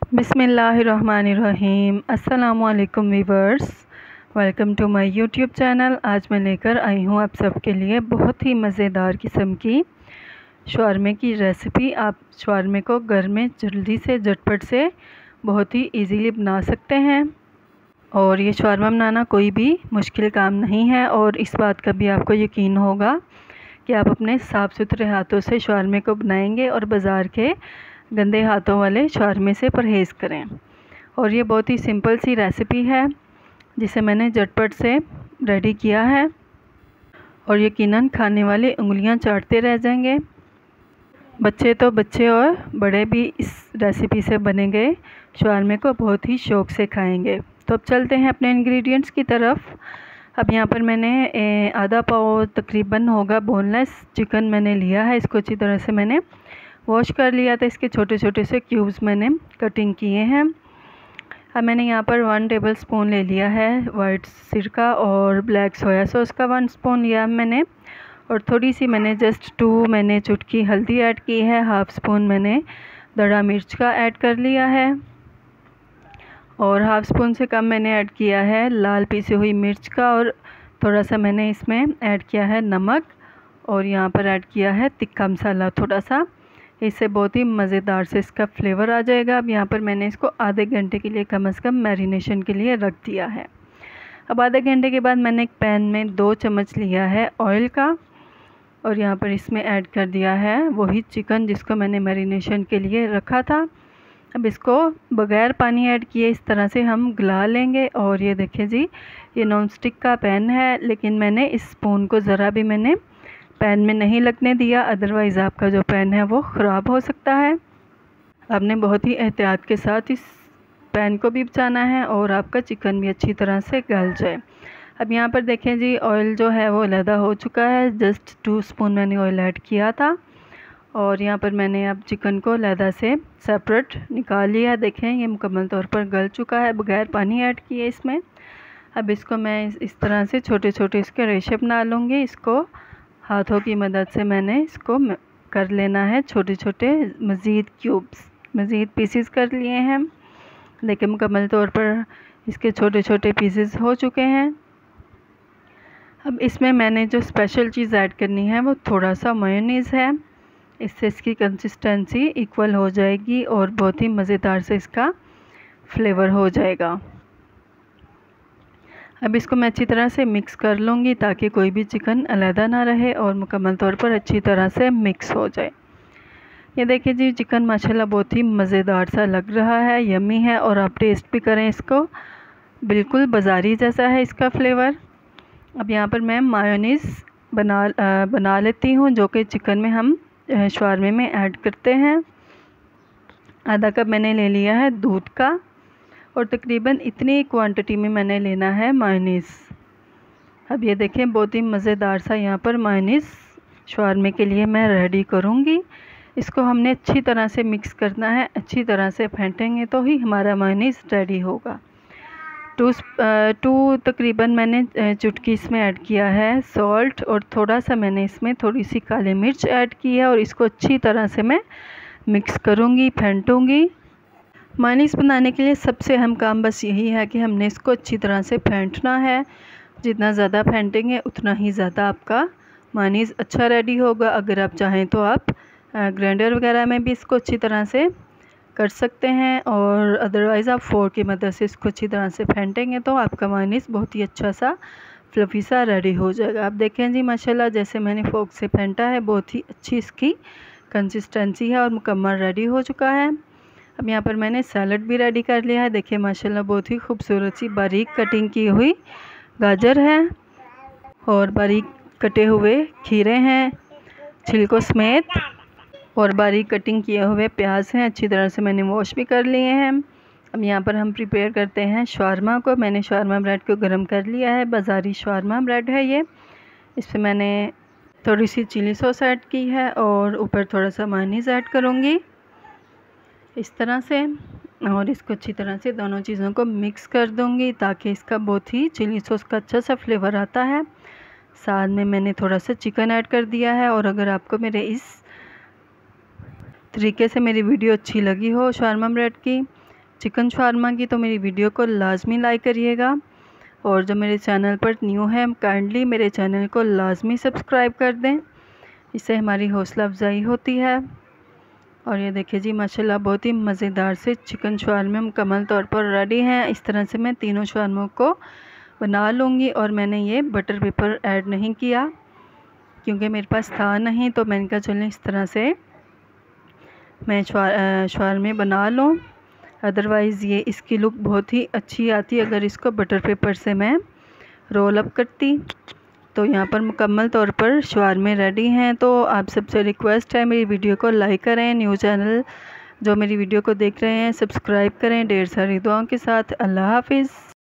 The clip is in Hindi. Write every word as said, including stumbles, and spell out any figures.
बिस्मिल्लाहिर्रहमानिर्रहीम। अस्सलामुअलैकुम viewers, welcome to my YouTube channel. आज मैं लेकर आई हूँ आप सबके लिए बहुत ही मज़ेदार किस्म की शवारमे की रेसिपी। आप शवारमे को घर में जल्दी से झटपट से बहुत ही इजीली बना सकते हैं और ये शवारमा बनाना कोई भी मुश्किल काम नहीं है। और इस बात का भी आपको यकीन होगा कि आप अपने साफ़ सुथरे हाथों से शवारमे को बनाएंगे और बाज़ार के गंदे हाथों वाले शवारमे से परहेज़ करें। और ये बहुत ही सिंपल सी रेसिपी है जिसे मैंने झटपट से रेडी किया है और यकीनन खाने वाले उंगलियां चाटते रह जाएंगे। बच्चे तो बच्चे और बड़े भी इस रेसिपी से बने गए शवारमे को बहुत ही शौक़ से खाएंगे। तो अब चलते हैं अपने इंग्रेडिएंट्स की तरफ। अब यहाँ पर मैंने आधा पाव तकरीबन होगा बोनलेस चिकन मैंने लिया है। इसको अच्छी तरह से मैंने वॉश कर लिया था। इसके छोटे छोटे से क्यूब्स मैंने कटिंग किए हैं। अब मैंने यहाँ पर वन टेबल स्पून ले लिया है वाइट सिरका और ब्लैक सोया सॉस का वन स्पून लिया मैंने। और थोड़ी सी मैंने जस्ट टू मैंने चुटकी हल्दी ऐड की है। हाफ़ स्पून मैंने दड़ा मिर्च का ऐड कर लिया है और हाफ़ स्पून से कम मैंने ऐड किया है लाल पीसी हुई मिर्च का। और थोड़ा सा मैंने इसमें ऐड किया है नमक और यहाँ पर ऐड किया है तिक्का मसाला थोड़ा सा। इससे बहुत ही मज़ेदार से इसका फ्लेवर आ जाएगा। अब यहाँ पर मैंने इसको आधे घंटे के लिए कम से कम मैरिनेशन के लिए रख दिया है। अब आधे घंटे के बाद मैंने एक पैन में दो चम्मच लिया है ऑयल का और यहाँ पर इसमें ऐड कर दिया है वही चिकन जिसको मैंने मैरिनेशन के लिए रखा था। अब इसको बग़ैर पानी ऐड किए इस तरह से हम गला लेंगे। और ये देखिए जी, ये नॉन स्टिक का पैन है लेकिन मैंने इस स्पून को ज़रा भी मैंने पैन में नहीं लगने दिया, अदरवाइज़ आपका जो पैन है वो ख़राब हो सकता है। आपने बहुत ही एहतियात के साथ इस पैन को भी बचाना है और आपका चिकन भी अच्छी तरह से गल जाए। अब यहाँ पर देखें जी, ऑयल जो है वो अलहदा हो चुका है। जस्ट टू स्पून मैंने ऑयल ऐड किया था और यहाँ पर मैंने अब चिकन को अलहदा से सेपरेट निकाल लिया। देखें ये मुकम्मल तौर पर गल चुका है बग़ैर पानी ऐड किए इसमें। अब इसको मैं इस, इस तरह से छोटे छोटे इसके रेशे बना लूँगी। इसको हाथों की मदद से मैंने इसको कर लेना है छोटे छोटे मज़ीद क्यूब्स मज़ीद पीसेस कर लिए हैं। देखिए मुकम्मल तौर पर इसके छोटे छोटे पीसेस हो चुके हैं। अब इसमें मैंने जो स्पेशल चीज़ ऐड करनी है वो थोड़ा सा मेयोनीज़ है। इससे इसकी कंसिस्टेंसी इक्वल हो जाएगी और बहुत ही मज़ेदार से इसका फ्लेवर हो जाएगा। अब इसको मैं अच्छी तरह से मिक्स कर लूँगी ताकि कोई भी चिकन अलहदा ना रहे और मुकम्मल तौर पर अच्छी तरह से मिक्स हो जाए। ये देखिए जी, चिकन माशाल्लाह बहुत ही मज़ेदार सा लग रहा है, यम्मी है। और आप टेस्ट भी करें इसको, बिल्कुल बाज़ारी जैसा है इसका फ्लेवर। अब यहाँ पर मैं मायोनीज़ बना आ, बना लेती हूँ जो कि चिकन में हम शवारमे में ऐड करते हैं। आधा कप मैंने ले लिया है दूध का और तकरीबन इतनी क्वांटिटी में मैंने लेना है मायोनीज़। अब ये देखें बहुत ही मज़ेदार सा यहाँ पर मायोनीज़ शवारमे के लिए मैं रेडी करूँगी। इसको हमने अच्छी तरह से मिक्स करना है, अच्छी तरह से फेंटेंगे तो ही हमारा मायोनीज़ रेडी होगा। टू टू तकरीबन मैंने चुटकी इसमें ऐड किया है सॉल्ट और थोड़ा सा मैंने इसमें थोड़ी सी काली मिर्च ऐड की है और इसको अच्छी तरह से मैं मिक्स करूँगी, फेंटूँगी। मायोनीज़ बनाने के लिए सबसे अहम काम बस यही है कि हमने इसको अच्छी तरह से फेंटना है। जितना ज़्यादा फेंटेंगे उतना ही ज़्यादा आपका मायोनीज़ अच्छा रेडी होगा। अगर आप चाहें तो आप ग्राइंडर वगैरह में भी इसको अच्छी तरह से कर सकते हैं और अदरवाइज़ आप फोर्क की मदद से इसको अच्छी तरह से फेंटेंगे तो आपका मायोनीज़ बहुत ही अच्छा सा फ्लफ़ी सा रेडी हो जाएगा। आप देखें जी माशाल्लाह, जैसे मैंने फोर्क से फेंटा है बहुत ही अच्छी इसकी कंसिस्टेंसी है और मुकम्मल रेडी हो चुका है। अब यहाँ पर मैंने सैलड भी रेडी कर लिया है। देखिए माशाल्लाह बहुत ही खूबसूरत सी बारीक कटिंग की हुई गाजर है और बारीक कटे हुए खीरे हैं छिलकों समेत और बारीक कटिंग किए हुए प्याज हैं। अच्छी तरह से मैंने वॉश भी कर लिए हैं। अब यहाँ पर हम प्रिपेयर करते हैं शवारमा को। मैंने शवारमा ब्रेड को गर्म कर लिया है, बाज़ारी शवारमा ब्रेड है ये। इस पर मैंने थोड़ी सी चिली सॉस ऐड की है और ऊपर थोड़ा सा मेयोनीज़ ऐड करूँगी इस तरह से। और इसको अच्छी तरह से दोनों चीज़ों को मिक्स कर दूँगी ताकि इसका बहुत ही चिली सॉस का अच्छा सा फ्लेवर आता है। साथ में मैंने थोड़ा सा चिकन ऐड कर दिया है। और अगर आपको मेरे इस तरीके से मेरी वीडियो अच्छी लगी हो शवारमा ब्रेड की चिकन शारमा की, तो मेरी वीडियो को लाजमी लाइक करिएगा। और जो मेरे चैनल पर न्यू है काइंडली मेरे चैनल को लाजमी सब्सक्राइब कर दें, इससे हमारी हौसला अफजाई होती है। और ये देखिए जी माशाल्लाह बहुत ही मज़ेदार से चिकन शारमा मुकम्मल तौर पर रेडी हैं। इस तरह से मैं तीनों शारमों को बना लूँगी। और मैंने ये बटर पेपर ऐड नहीं किया क्योंकि मेरे पास था नहीं, तो मैंने कहा चलें इस तरह से मैं शारमे बना लूँ। अदरवाइज़ ये इसकी लुक बहुत ही अच्छी आती अगर इसको बटर पेपर से मैं रोल अप करती। तो यहाँ पर मुकम्मल तौर पर शारमे रेडी हैं। तो आप सबसे रिक्वेस्ट है मेरी वीडियो को लाइक करें, न्यू चैनल जो मेरी वीडियो को देख रहे हैं सब्सक्राइब करें। ढेर सारी दुआओं के साथ अल्लाह हाफिज़।